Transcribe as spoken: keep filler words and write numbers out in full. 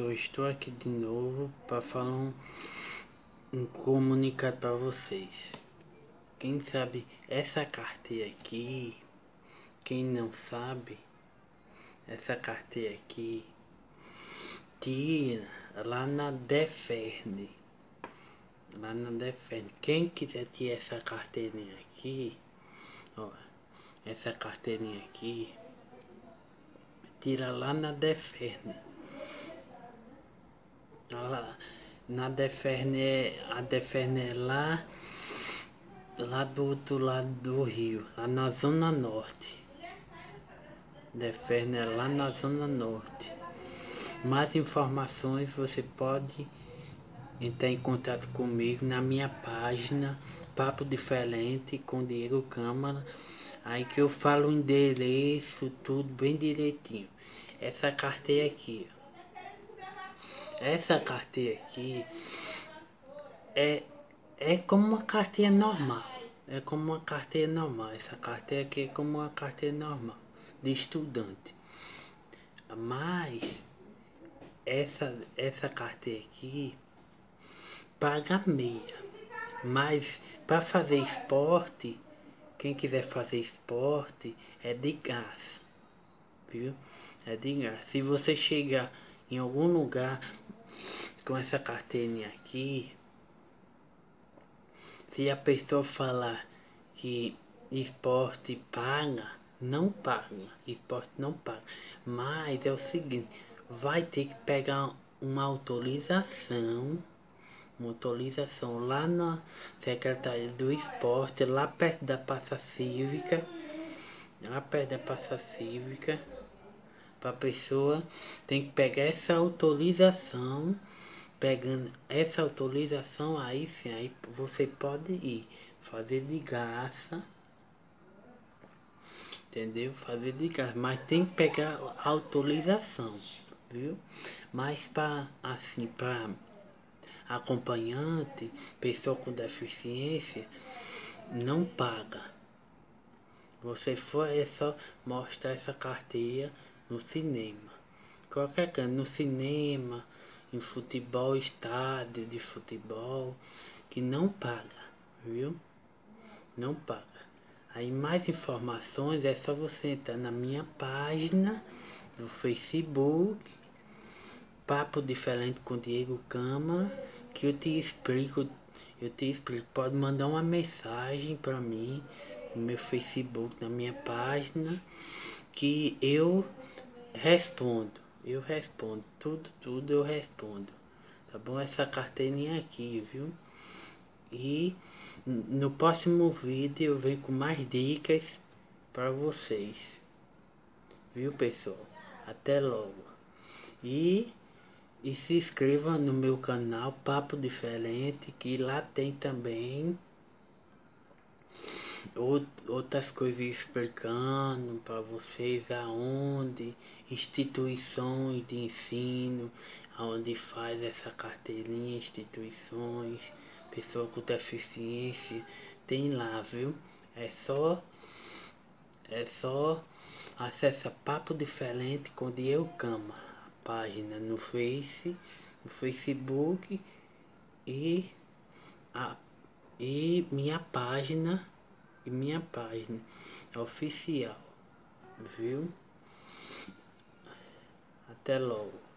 pessoal, estou aqui de novo para falar um, um comunicado para vocês. Quem sabe essa carteira aqui, quem não sabe, essa carteira aqui tira lá na Deferne. Lá na Deferne. Quem quiser tirar essa carteirinha aqui, ó, essa carteirinha aqui, tira lá na Deferne. Lá, na Deferne, a Deferne é lá, lá do outro lado do rio, lá na zona norte. Deferne é lá na zona norte. Mais informações você pode entrar em contato comigo na minha página Papo Diferente com Diego Câmara, aí que eu falo o endereço, tudo bem direitinho. Essa carteira aqui, ó. Essa carteira aqui é, é como uma carteira normal. É como uma carteira normal. Essa carteira aqui é como uma carteira normal de estudante. Mas essa, essa carteira aqui paga meia. Mas para fazer esporte, quem quiser fazer esporte é de graça. Viu? É de graça. Se você chegar em algum lugar com essa carteirinha aqui, se a pessoa falar que esporte paga, não paga, esporte não paga. Mas é o seguinte, vai ter que pegar uma autorização, uma autorização lá na Secretaria do Esporte, lá perto da Praça Cívica, lá perto da Praça Cívica. Para pessoa tem que pegar essa autorização. Pegando essa autorização, aí sim, aí você pode ir fazer de graça, entendeu? Fazer de graça, mas tem que pegar a autorização, viu? Mas para assim, para acompanhante, pessoa com deficiência, não paga. Você for, é só mostrar essa carteira no cinema, qualquer canto, no cinema, em futebol, estádio de futebol, que não paga, viu? Não paga. Aí mais informações é só você entrar na minha página do Facebook, Papo Diferente com Diego Câmara, que eu te explico, eu te explico. Pode mandar uma mensagem para mim no meu Facebook, na minha página, que eu respondo. Eu respondo, tudo, tudo eu respondo. Tá bom? Essa carteirinha aqui, viu? E no próximo vídeo eu venho com mais dicas para vocês. Viu, pessoal? Até logo. E, e se inscreva no meu canal Papo Diferente, que lá tem também outras coisas explicando para vocês aonde, instituições de ensino, aonde faz essa carteirinha, instituições, pessoa com deficiência, tem lá, viu? É só, é só acessa Papo Diferente com Diego Câmara, a página no Face, no Facebook e, a, e minha página e minha página oficial, viu? Até logo.